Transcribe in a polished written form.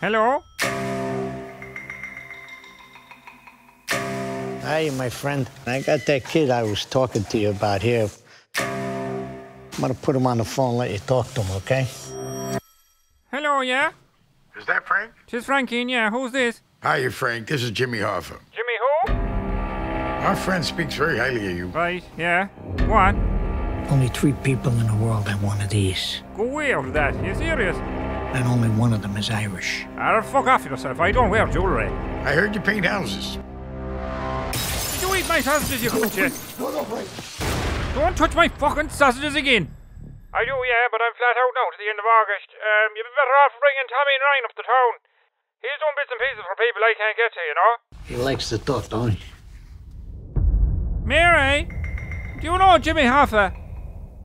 Hello? Hey, my friend. I got that kid I was talking to you about here. I'm gonna put him on the phone and let you talk to him, okay? Hello, yeah? Is that Frank? Tis Frankine, yeah. Who's this? Hiya, Frank. This is Jimmy Hoffa. Jimmy who? Our friend speaks very highly of you. Right, yeah. What? Only 3 people in the world have one of these. Go way out of that. You serious? And only one of them is Irish. Fuck off yourself. I don't wear jewellery. I heard you paint houses. Did you eat my sausages, you cunt? Don't touch my fucking sausages again. I do, yeah, but I'm flat out now to the end of August. You'd be better off bringing Tommy and Ryan up to town. He's doing bits and pieces for people I can't get to, you know? He likes to talk, don't he? Mary, do you know Jimmy Hoffa?